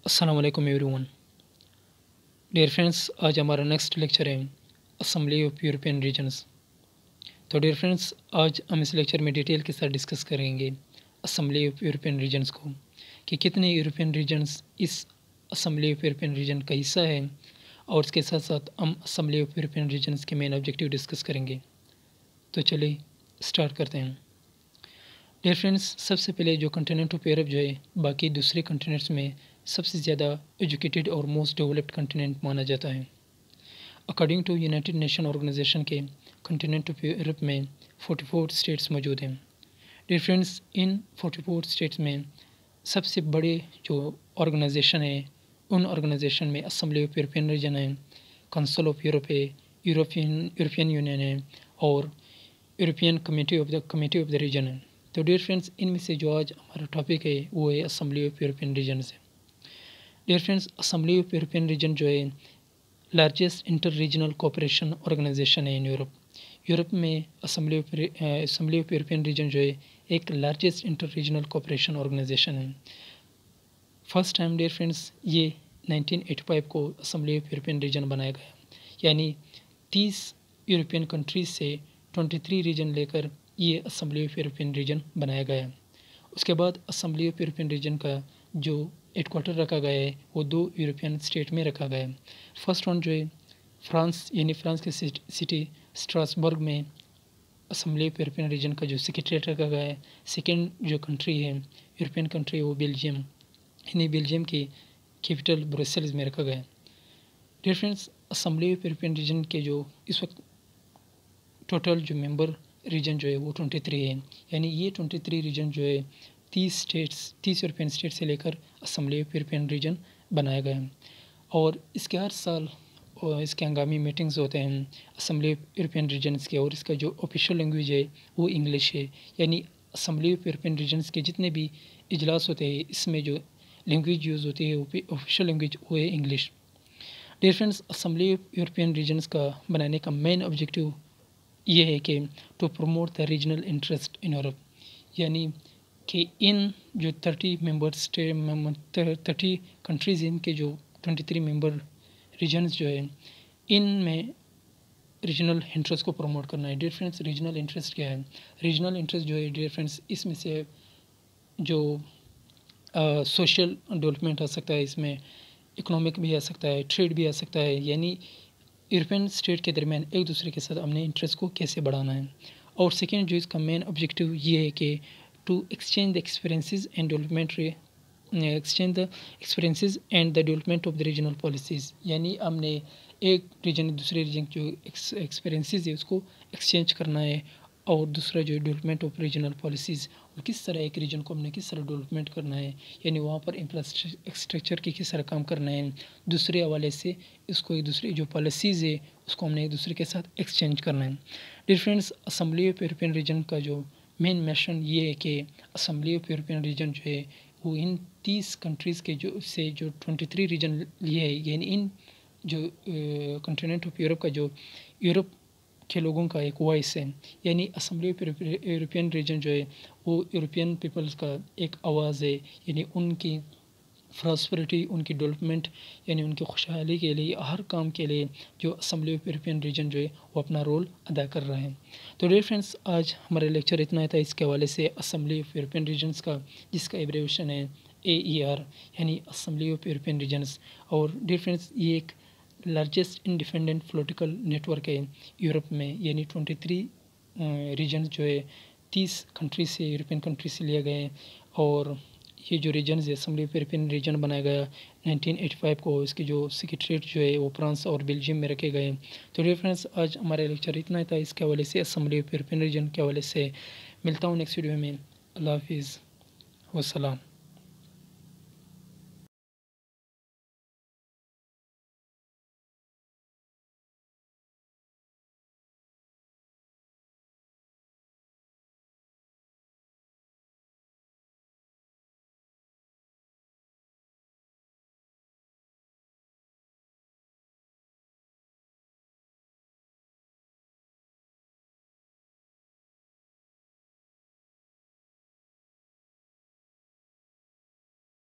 अस्सलाम वालेकुम everyone. Dear friends, आज हमारा नेक्स्ट लेक्चर है असेंबली ऑफ यूरोपियन रीजन्स। तो डियर फ्रेंड्स, आज हम इस लेक्चर में डिटेल के साथ डिस्कस करेंगे असेंबली ऑफ यूरोपियन रीजन्स को, कि कितने यूरोपियन रीजन्स इस असेंबली ऑफ यूरोपियन रीजन का हिस्सा है, और इसके साथ साथ हम असेंबली ऑफ यूरोपियन रीजन्स के मेन ऑब्जेक्टिव डिस्कस करेंगे। तो चलिए स्टार्ट करते हैं। डियर फ्रेंड्स, सबसे पहले जो कंटिनेंट ऑफ यूरोप जो है बाकी दूसरे कंटिनेंट्स में सबसे ज़्यादा एजुकेटेड और मोस्ट डेवलप्ड कंटिनेंट माना जाता है। According to United Nation Organization के कंटिनेंट ऑफ यूरोप में 44 स्टेट्स मौजूद हैं। डियर फ्रेंड्स, इन 44 स्टेट्स में सबसे बड़े जो ऑर्गेनाइजेशन है उन ऑर्गेनाइजेशन में असेंबली ऑफ यूरोपियन रीजन है, काउंसिल ऑफ यूरोप है, यूरोपियन यूनियन है और European Committee of the Region है। तो डियर फ्रेंड्स, इनमें से जो आज हमारा टॉपिक है वो है असेंबली ऑफ यूरोपियन रीजन से। Dear friends, Assembly of European Region जो है largest inter regional cooperation organization है इन यूरोप। यूरोप में असेंबली ऑफ यूरोपियन रीजन जो है एक largest inter regional cooperation organization है। फर्स्ट टाइम डियर फ्रेंड्स ये 1985 को असेंबली ऑफ यूरोपियन रीजन बनाया गया, यानी 30 यूरोपियन कंट्रीज से 23 रीजन लेकर ये असेंबली ऑफ यूरोपियन रीजन बनाया गया। उसके बाद असेंबली ऑफ यूरोपियन रीजन का जो हेडक्वार्टर रखा गया है वो 2 यूरोपियन स्टेट में रखा गया है। फर्स्ट वन जो है फ्रांस, यानी फ्रांस के सिटी स्ट्रासबर्ग में असेंबली ऑफ यूरोपियन रीजन का जो सेक्रेटरीट रखा गया है। सेकेंड जो कंट्री है यूरोपियन कंट्री वो बेल्जियम, यानी बेल्जियम की कैपिटल ब्रुसेल्स में रखा गया है। Dear friends, Assembly of European Region के जो इस वक्त टोटल जो मेंबर रीजन जो है वो 23 है, यानी ये 23 रीजन जो है 30 यूरोपियन स्टेट से लेकर असेंबली ऑफ यूरोपियन रीजन बनाया गया है। और इसके हर साल इसके हंगामी मीटिंग्स होते हैं असेंबली ऑफ यूरोपियन रीजन्स के, और इसका जो ऑफिशियल लैंग्वेज है वो इंग्लिश है, यानी असेंबली ऑफ यूरोपियन रीजन्स के जितने भी इजलास होते हैं इसमें जो लैंग्वेज यूज़ होती है ऑफिशियल लैंग्वेज वो है English. Dear friends, Assembly of European Regions का बनाने का मेन ऑब्जेक्टिव ये है कि to promote the regional interest in Europe, यानी कि इन जो 30 कंट्रीज़ इनके जो 23 मेंबर रीजन्स जो है इनमें रीजनल इंटरेस्ट को प्रमोट करना है। डियर फ्रेंड्स, रीजनल इंटरेस्ट क्या है? रीजनल इंटरेस्ट जो है डियर फ्रेंड्स इसमें से जो सोशल डेवलपमेंट आ सकता है, इसमें इकोनॉमिक भी आ सकता है, ट्रेड भी आ सकता है, यानी यूरोपियन स्टेट के दरमियान एक दूसरे के साथ अपने इंटरेस्ट को कैसे बढ़ाना है। और सेकेंड जो इसका मेन ऑब्जेक्टिव ये है कि to exchange the experiences and development of the regional policies, यानी हमने एक रीजन दूसरे रीजन जो एक्सपीरियंसेस है उसको एक्सचेंज करना है, और दूसरा जो डेवलपमेंट ऑफ रीजनल पॉलिसीज़ और किस तरह एक रीजन को हमने किस तरह डेवलपमेंट करना है, यानी वहाँ पर इंफ्रास्ट्रक्चर की किस तरह काम करना है। दूसरे हवाले से इसको एक दूसरे जो पॉलिसीज़ है उसको हमने एक दूसरे के साथ एक्सचेंज करना है। Dear friends, Assembly of European Region का जो मेन मिशन ये है कि असेंबली ऑफ यूरोपियन रीजन जो है वो इन 30 कंट्रीज़ के जो 23 रीजन लिए है, यानी इन जो कॉन्टिनेंट ऑफ यूरोप का जो यूरोप के लोगों का एक वॉइस है, यानी असेंबली ऑफ यूरोपियन रीजन जो है वो यूरोपियन पीपल्स का एक आवाज़ है, यानी उनकी प्रॉस्पेरिटी, उनकी डेवलपमेंट, यानी उनकी खुशहाली के लिए हर काम के लिए जो असेंबली ऑफ यूरोपियन रीजन जो है वो अपना रोल अदा कर रहा है। तो डियर फ्रेंड्स, आज हमारा लेक्चर इतना ही था इसके हवाले से असेंबली ऑफ यूरोपियन रीजन्स का, जिसका एब्रिविएशन है AER, यानी असेंबली ऑफ यूरोपियन रीजन्स। और डियर फ्रेंड्स, ये एक लार्जेस्ट इंडिपेंडेंट पॉलिटिकल नेटवर्क है यूरोप में, यानी 23 रीजन जो है 30 कंट्री से, यूरोपियन कंट्री से लिया गया है। और ये जो रीजन है असेंबली ऑफ यूरोपियन रीजन बनाया गया 1985 को, इसकी जो सेक्रेटरीट जो है वो फ्रांस और बेल्जियम में रखे गए। तो डियर फ्रेंड्स, आज हमारा लेक्चर इतना ही था इसके हवाले से, असेंबली ऑफ यूरोपियन रीजन के हवाले से। मिलता हूँ नेक्स्ट वीडियो में। अल्लाह हाफिज़, वस्सलाम।